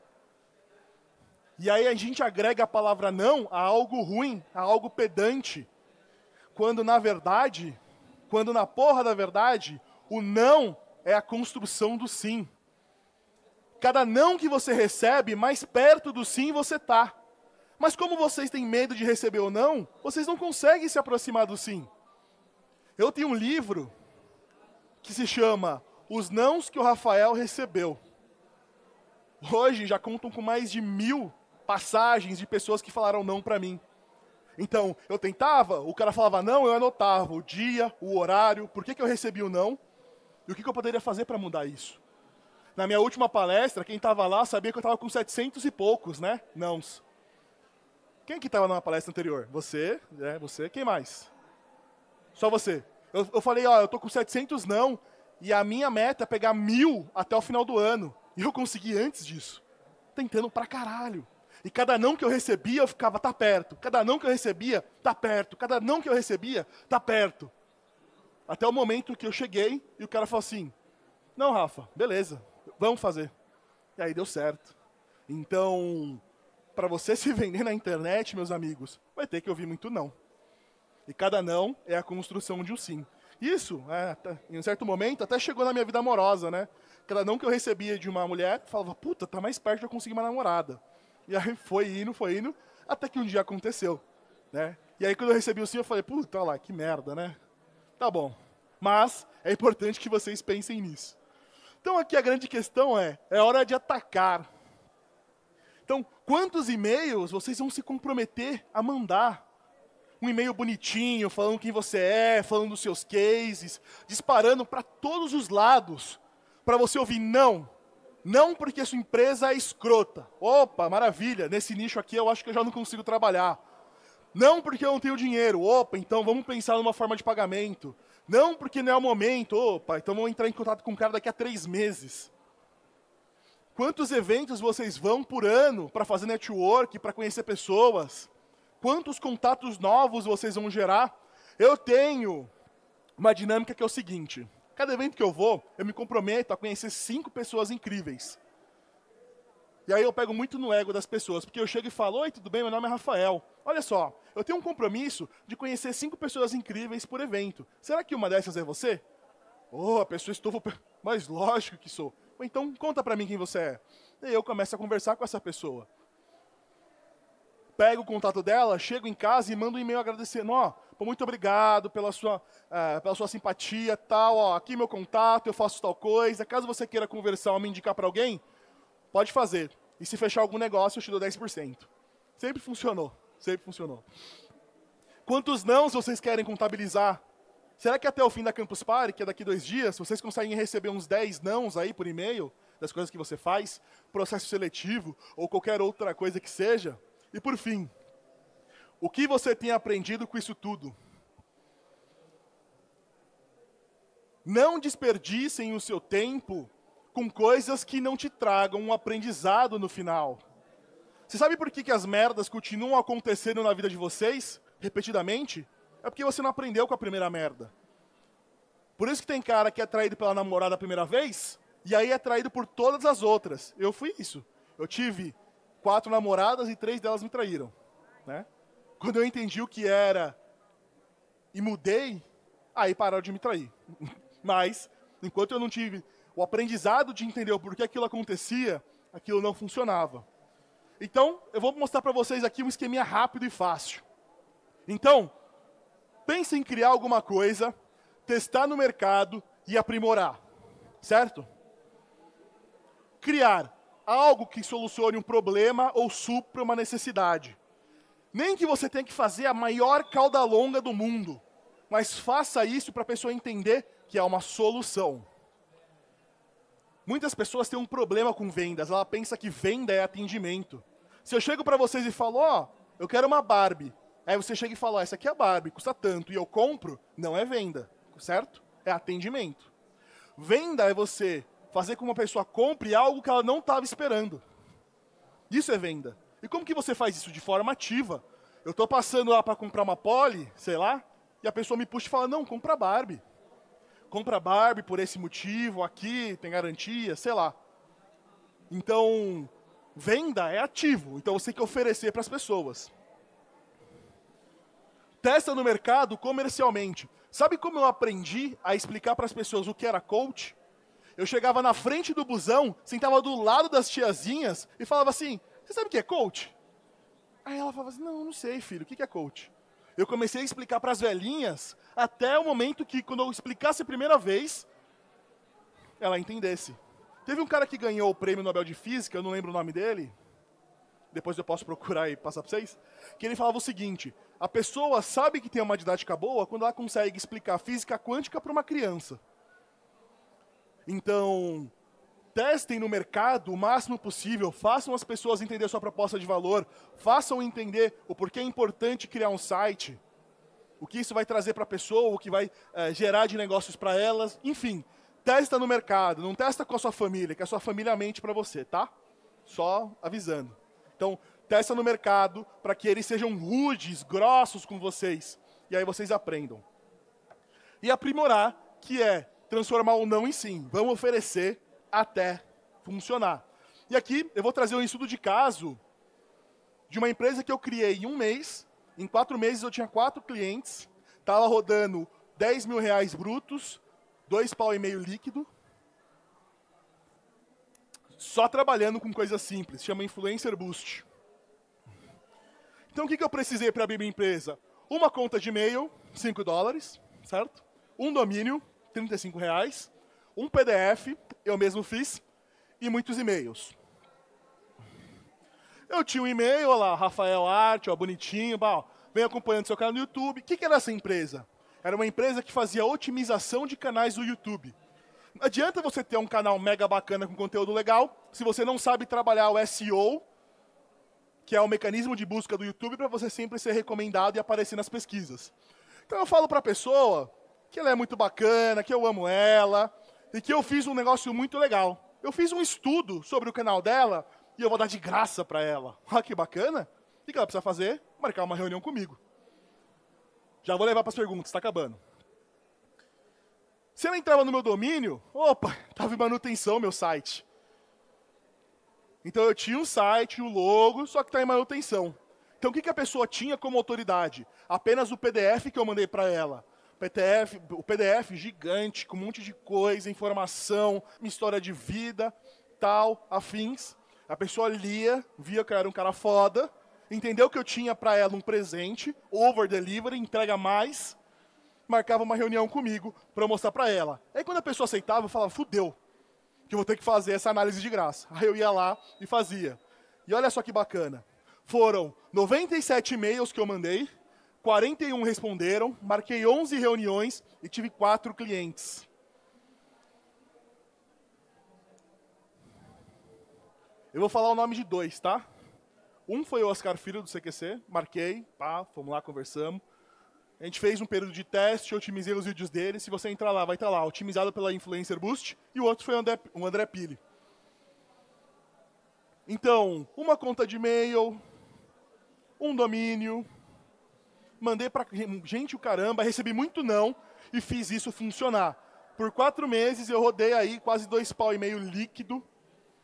E aí a gente agrega a palavra não a algo ruim, a algo pedante. Quando na verdade, quando na porra da verdade, o não é a construção do sim. Cada não que você recebe, mais perto do sim você está. Mas como vocês têm medo de receber o não, vocês não conseguem se aproximar do sim. Eu tenho um livro que se chama Os Nãos que o Rafael Recebeu. Hoje já contam com mais de mil passagens de pessoas que falaram não para mim. Então, eu tentava, o cara falava não, eu anotava o dia, o horário, por que que eu recebi o não, e o que que eu poderia fazer para mudar isso. Na minha última palestra, quem estava lá sabia que eu estava com setecentos e poucos, né, nãos. Quem que estava na palestra anterior? Você, é, você, quem mais? Só você. Eu, eu falei, ó, eu tô com setecentos não, e a minha meta é pegar mil até o final do ano. E eu consegui antes disso. Tentando pra caralho. E cada não que eu recebia, eu ficava, tá perto. Cada não que eu recebia, tá perto. Cada não que eu recebia, tá perto. Até o momento que eu cheguei e o cara falou assim, não, Rafa, beleza, vamos fazer. E aí deu certo. Então, para você se vender na internet, meus amigos, vai ter que ouvir muito não. E cada não é a construção de um sim. Isso, é, até, em um certo momento, até chegou na minha vida amorosa, né? Cada não que eu recebia de uma mulher, falava, puta, tá mais perto de eu conseguir uma namorada. E aí foi indo, foi indo, até que um dia aconteceu, né? E aí quando eu recebi o sim, eu falei, puta, olha lá, que merda, né? Tá bom. Mas é importante que vocês pensem nisso. Então aqui a grande questão é, é hora de atacar. Então, quantos e-mails vocês vão se comprometer a mandar? Um e-mail bonitinho, falando quem você é, falando dos seus cases, disparando para todos os lados, para você ouvir não. Não porque a sua empresa é escrota. Opa, maravilha, nesse nicho aqui eu acho que eu já não consigo trabalhar. Não porque eu não tenho dinheiro. Opa, então vamos pensar numa forma de pagamento. Não porque não é o momento. Opa, então vamos entrar em contato com o cara daqui a três meses. Quantos eventos vocês vão por ano para fazer network, para conhecer pessoas? Quantos contatos novos vocês vão gerar? Eu tenho uma dinâmica que é o seguinte. Cada evento que eu vou, eu me comprometo a conhecer cinco pessoas incríveis. E aí eu pego muito no ego das pessoas, porque eu chego e falo, oi, tudo bem? Meu nome é Rafael. Olha só, eu tenho um compromisso de conhecer cinco pessoas incríveis por evento. Será que uma dessas é você? Oh, a pessoa estou... Mas lógico que sou. Então, conta pra mim quem você é. E aí eu começo a conversar com essa pessoa. Pego o contato dela, chego em casa e mando um e-mail agradecendo. Ó, oh, muito obrigado pela sua, uh, pela sua simpatia, tal. Ó, aqui meu contato, eu faço tal coisa. Caso você queira conversar ou me indicar para alguém, pode fazer. E se fechar algum negócio, eu te dou dez por cento. Sempre funcionou, sempre funcionou. Quantos nãos vocês querem contabilizar? Será que até o fim da Campus Party, que é daqui dois dias, vocês conseguem receber uns dez nãos aí por e-mail, das coisas que você faz, processo seletivo ou qualquer outra coisa que seja? E por fim, o que você tem aprendido com isso tudo? Não desperdicem o seu tempo com coisas que não te tragam um aprendizado no final. Você sabe por que que as merdas continuam acontecendo na vida de vocês, repetidamente? É porque você não aprendeu com a primeira merda. Por isso que tem cara que é traído pela namorada a primeira vez, e aí é traído por todas as outras. Eu fui isso. Eu tive quatro namoradas e três delas me traíram, né? Quando eu entendi o que era e mudei, Aí pararam de me trair. Mas, enquanto eu não tive o aprendizado de entender o porquê aquilo acontecia, aquilo não funcionava. Então, eu vou mostrar para vocês aqui um esqueminha rápido e fácil. Então, pense em criar alguma coisa, testar no mercado e aprimorar, certo? Criar algo que solucione um problema ou supra uma necessidade. Nem que você tenha que fazer a maior cauda longa do mundo, mas faça isso para a pessoa entender que é uma solução. Muitas pessoas têm um problema com vendas, ela pensa que venda é atendimento. Se eu chego para vocês e falo, ó, oh, eu quero uma Barbie, aí você chega e fala, oh, essa aqui é a Barbie, custa tanto, e eu compro, não é venda, certo? É atendimento. Venda é você fazer com que uma pessoa compre algo que ela não estava esperando. Isso é venda. E como que você faz isso? De forma ativa. Eu estou passando lá para comprar uma Poli, sei lá, e a pessoa me puxa e fala, não, compra Barbie. Compra Barbie por esse motivo, aqui tem garantia, sei lá. Então, venda é ativo. Então você tem que oferecer para as pessoas. Testa no mercado comercialmente. Sabe como eu aprendi a explicar para as pessoas o que era coach? Eu chegava na frente do busão, sentava do lado das tiazinhas e falava assim, você sabe o que é coach? Aí ela falava assim, não, não sei, filho, o que é coach? Eu comecei a explicar para as velhinhas até o momento que, quando eu explicasse a primeira vez, ela entendesse. Teve um cara que ganhou o prêmio Nobel de Física, eu não lembro o nome dele, depois eu posso procurar e passar para vocês, que ele falava o seguinte, a pessoa sabe que tem uma didática boa quando ela consegue explicar física quântica para uma criança. Então, testem no mercado o máximo possível, façam as pessoas entender a sua proposta de valor, façam entender o porquê é importante criar um site, o que isso vai trazer para a pessoa, o que vai é, gerar de negócios para elas, enfim, testa no mercado, não testa com a sua família, que a sua família mente para você, tá? Só avisando. Então, testa no mercado para que eles sejam rudes, grossos com vocês, e aí vocês aprendam. E aprimorar, que é transformar o não em sim. Vamos oferecer até funcionar. E aqui eu vou trazer um estudo de caso de uma empresa que eu criei em um mês. Em quatro meses eu tinha quatro clientes. Estava rodando dez mil reais brutos, dois pau e meio líquido. Só trabalhando com coisas simples. Chama Influencer Boost. Então o que, que eu precisei para abrir minha empresa? Uma conta de e-mail, cinco dólares, certo? Um domínio, trinta e cinco reais, um P D F, eu mesmo fiz, e muitos e-mails. Eu tinha um e-mail, olha lá, Rafael Arte, ó, bonitinho, ó, vem acompanhando seu canal no YouTube. O que, que era essa empresa? Era uma empresa que fazia otimização de canais do YouTube. Não adianta você ter um canal mega bacana com conteúdo legal, se você não sabe trabalhar o S E O, que é o mecanismo de busca do YouTube, para você sempre ser recomendado e aparecer nas pesquisas. Então eu falo para a pessoa que ela é muito bacana, que eu amo ela, e que eu fiz um negócio muito legal. Eu fiz um estudo sobre o canal dela, e eu vou dar de graça para ela. Olha que bacana. O que ela precisa fazer? Marcar uma reunião comigo. Já vou levar para as perguntas, está acabando. Se ela entrava no meu domínio, opa, estava em manutenção meu site. Então eu tinha um site, o um logo, só que está em manutenção. Então o que, que a pessoa tinha como autoridade? Apenas o P D F que eu mandei para ela. P D F, o P D F gigante, com um monte de coisa, informação, minha história de vida, tal, afins. A pessoa lia, via que eu era um cara foda, entendeu que eu tinha para ela um presente, over delivery, entrega mais, marcava uma reunião comigo para mostrar para ela. Aí quando a pessoa aceitava, eu falava, fudeu, que eu vou ter que fazer essa análise de graça. Aí eu ia lá e fazia. E olha só que bacana. Foram noventa e sete e-mails que eu mandei, quarenta e um responderam, marquei onze reuniões e tive quatro clientes. Eu vou falar o nome de dois, tá? Um foi o Oscar Filho, do C Q C, marquei, pá, fomos lá, conversamos. A gente fez um período de teste, otimizei os vídeos dele. Se você entrar lá, vai estar lá, otimizado pela Influencer Boost. E o outro foi o André, o André Pili. Então, uma conta de e-mail, um domínio, mandei pra gente o caramba, recebi muito não e fiz isso funcionar. Por quatro meses eu rodei aí quase dois pau e meio líquido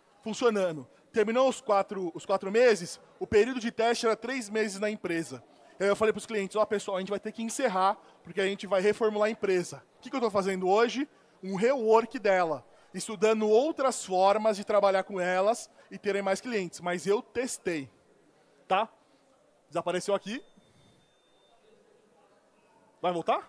funcionando. Terminou os quatro, os quatro meses, o período de teste era três meses na empresa. E aí eu falei para os clientes, ó, oh, pessoal, a gente vai ter que encerrar, porque a gente vai reformular a empresa. O que, que eu estou fazendo hoje? Um rework dela, estudando outras formas de trabalhar com elas e terem mais clientes. Mas eu testei, tá? Desapareceu aqui. Vai voltar?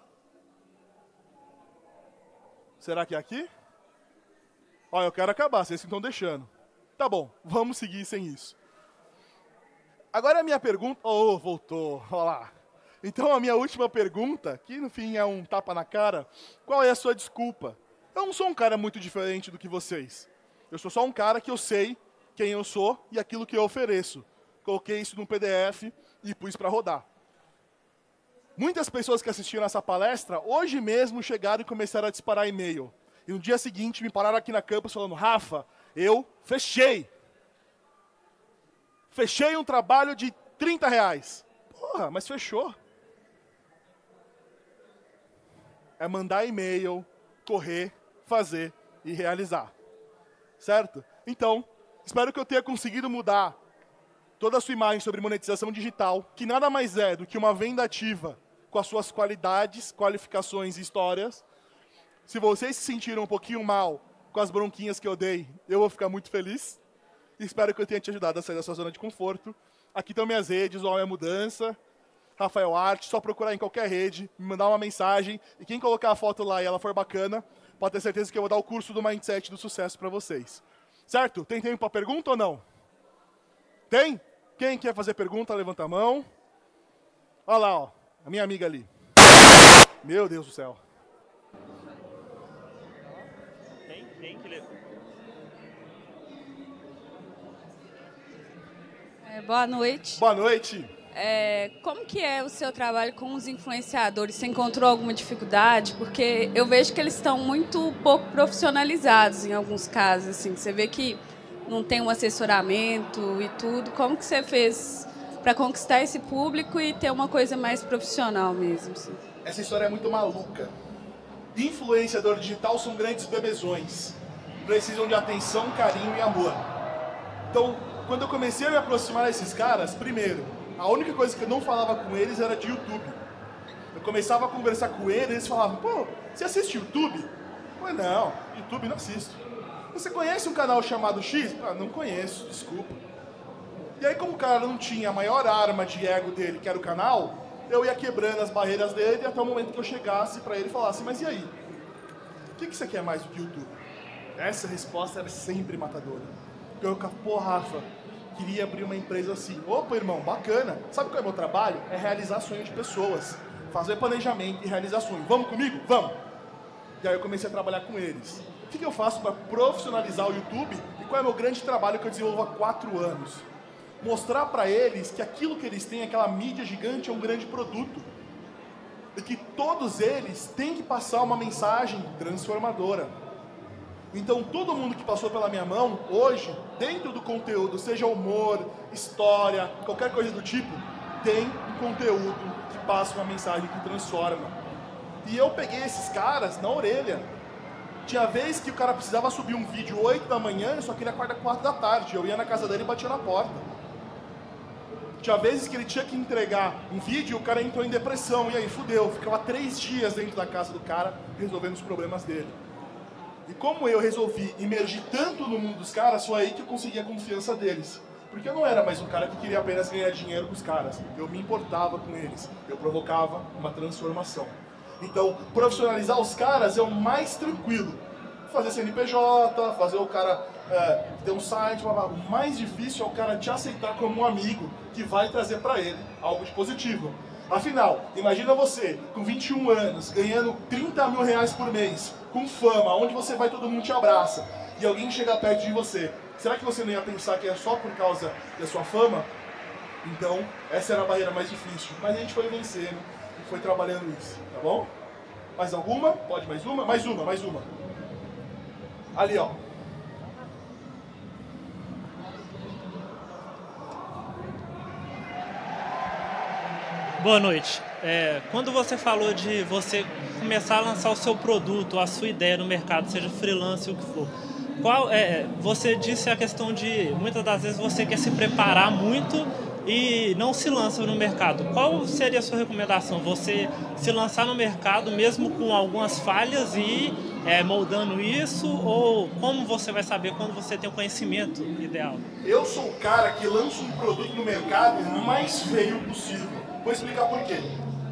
Será que é aqui? Ó, eu quero acabar, vocês que estão deixando. Tá bom, vamos seguir sem isso. Agora a minha pergunta... Oh, voltou, olha lá. Então a minha última pergunta, que no fim é um tapa na cara, qual é a sua desculpa? Eu não sou um cara muito diferente do que vocês. Eu sou só um cara que eu sei quem eu sou e aquilo que eu ofereço. Coloquei isso num P D F e pus para rodar. Muitas pessoas que assistiram essa palestra, hoje mesmo chegaram e começaram a disparar e-mail. E no dia seguinte me pararam aqui na campus falando, Rafa, eu fechei. Fechei um trabalho de trinta reais. Porra, mas fechou. É mandar e-mail, correr, fazer e realizar. Certo? Então, espero que eu tenha conseguido mudar toda a sua imagem sobre monetização digital, que nada mais é do que uma venda ativa com as suas qualidades, qualificações e histórias. Se vocês se sentiram um pouquinho mal com as bronquinhas que eu dei, eu vou ficar muito feliz. E espero que eu tenha te ajudado a sair da sua zona de conforto. Aqui estão minhas redes, o Homem é Mudança, Rafael Arte, só procurar em qualquer rede, me mandar uma mensagem, e quem colocar a foto lá e ela for bacana, pode ter certeza que eu vou dar o curso do Mindset do Sucesso para vocês. Certo? Tem tempo para pergunta ou não? Tem? Quem quer fazer pergunta, levanta a mão. Olha lá, ó, a minha amiga ali. Meu Deus do céu. Tem? Tem que ler. É, boa noite. Boa noite. É, como que é o seu trabalho com os influenciadores? Você encontrou alguma dificuldade? Porque eu vejo que eles estão muito pouco profissionalizados em alguns casos. Assim. Você vê que não tem um assessoramento e tudo. Como que você fez para conquistar esse público e ter uma coisa mais profissional mesmo? Assim? Essa história é muito maluca. Influenciador digital são grandes bebezões. Precisam de atenção, carinho e amor. Então, quando eu comecei a me aproximar desses caras, primeiro, a única coisa que eu não falava com eles era de YouTube. Eu começava a conversar com eles, eles falavam, pô, você assiste YouTube? Eu falei, não, YouTube não assisto. Você conhece um canal chamado X? Ah, não conheço, desculpa. E aí, como o cara não tinha a maior arma de ego dele, que era o canal, eu ia quebrando as barreiras dele até o momento que eu chegasse pra ele e falasse, mas e aí? O que, que você quer mais do que YouTube? Essa resposta era sempre matadora. Eu ficava, pô, Rafa, queria abrir uma empresa assim. Opa, irmão, bacana. Sabe qual é o meu trabalho? É realizar sonho de pessoas. Fazer planejamento e realizar sonho. Vamos comigo? Vamos. E aí eu comecei a trabalhar com eles. O que, que eu faço para profissionalizar o YouTube? E qual é o meu grande trabalho que eu desenvolvo há quatro anos? Mostrar para eles que aquilo que eles têm, aquela mídia gigante, é um grande produto. E que todos eles têm que passar uma mensagem transformadora. Então, todo mundo que passou pela minha mão, hoje, dentro do conteúdo, seja humor, história, qualquer coisa do tipo, tem um conteúdo que passa uma mensagem que transforma. E eu peguei esses caras na orelha. Tinha vez que o cara precisava subir um vídeo oito da manhã, eu só queria acordar quatro da tarde. Eu ia na casa dele e batia na porta. Tinha vezes que ele tinha que entregar um vídeo e o cara entrou em depressão. E aí, fudeu. Ficava três dias dentro da casa do cara, resolvendo os problemas dele. E como eu resolvi emergir tanto no mundo dos caras, foi aí que eu consegui a confiança deles. Porque eu não era mais um cara que queria apenas ganhar dinheiro com os caras. Eu me importava com eles. Eu provocava uma transformação. Então, profissionalizar os caras é o mais tranquilo. Fazer C N P J, fazer o cara é, ter um site, blá, blá. O mais difícil é o cara te aceitar como um amigo que vai trazer para ele algo de positivo. Afinal, imagina você, com vinte e um anos, ganhando trinta mil reais por mês, com fama, onde você vai todo mundo te abraça, e alguém chega perto de você. Será que você não ia pensar que é só por causa da sua fama? Então, essa era a barreira mais difícil. Mas a gente foi vencendo e foi trabalhando isso, tá bom? Mais alguma? Pode mais uma? Mais uma, mais uma. Ali, ó. Boa noite. É, quando você falou de você começar a lançar o seu produto, a sua ideia no mercado, seja freelance ou o que for, qual, é, você disse a questão de, muitas das vezes, você quer se preparar muito e não se lança no mercado. Qual seria a sua recomendação? Você se lançar no mercado mesmo com algumas falhas e é, moldando isso? Ou como você vai saber quando você tem o conhecimento ideal? Eu sou o cara que lança um produto no mercado mais feio possível. Vou explicar por quê.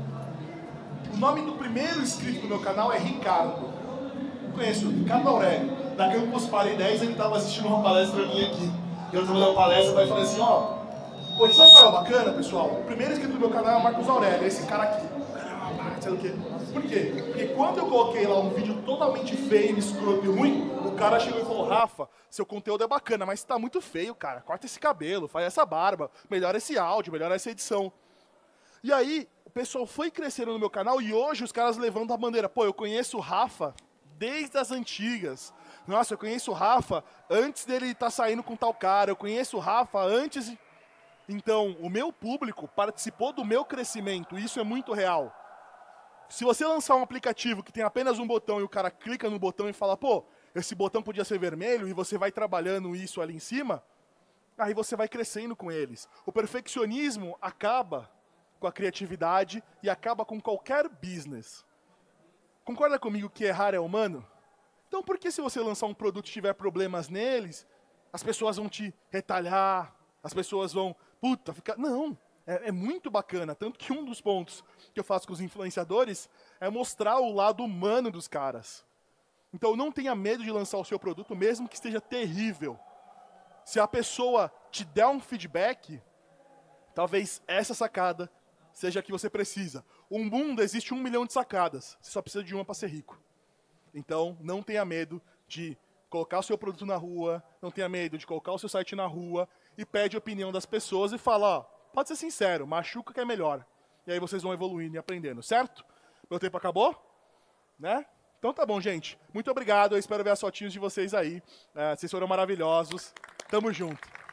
O nome do primeiro inscrito do meu canal é Ricardo. Eu conheço, Ricardo Aurélio. Da Campus Party dez, ele estava assistindo uma palestra minha aqui. Eu estava dando palestra e falei assim, ó, pô, sabe qual é bacana, pessoal? O primeiro inscrito do meu canal é o Marcos Aurélio, esse cara aqui. Caramba, sei o quê. Por quê? Porque quando eu coloquei lá um vídeo totalmente feio, escroto e ruim, o cara chegou e falou, Rafa, seu conteúdo é bacana, mas tá muito feio, cara. Corta esse cabelo, faz essa barba, melhora esse áudio, melhora essa edição. E aí, o pessoal foi crescendo no meu canal e hoje os caras levantam a bandeira. Pô, eu conheço o Rafa desde as antigas. Nossa, eu conheço o Rafa antes dele estar saindo com tal cara. Eu conheço o Rafa antes... Então, o meu público participou do meu crescimento. Isso é muito real. Se você lançar um aplicativo que tem apenas um botão e o cara clica no botão e fala, pô, esse botão podia ser vermelho, e você vai trabalhando isso ali em cima, aí você vai crescendo com eles. O perfeccionismo acaba com a criatividade e acaba com qualquer business. Concorda comigo que errar é humano? Então por que se você lançar um produto e tiver problemas neles, as pessoas vão te retalhar, as pessoas vão, puta, ficar... Não, é, é muito bacana. Tanto que um dos pontos que eu faço com os influenciadores é mostrar o lado humano dos caras. Então não tenha medo de lançar o seu produto, mesmo que esteja terrível. Se a pessoa te der um feedback, talvez essa sacada seja a que você precisa. O mundo existe um milhão de sacadas, você só precisa de uma para ser rico. Então não tenha medo de colocar o seu produto na rua, não tenha medo de colocar o seu site na rua e pede a opinião das pessoas e fala, ó, pode ser sincero, machuca que é melhor. E aí vocês vão evoluindo e aprendendo, certo? Meu tempo acabou? Né? Então tá bom, gente. Muito obrigado, eu espero ver as fotinhos de vocês aí. É, vocês foram maravilhosos. Tamo junto.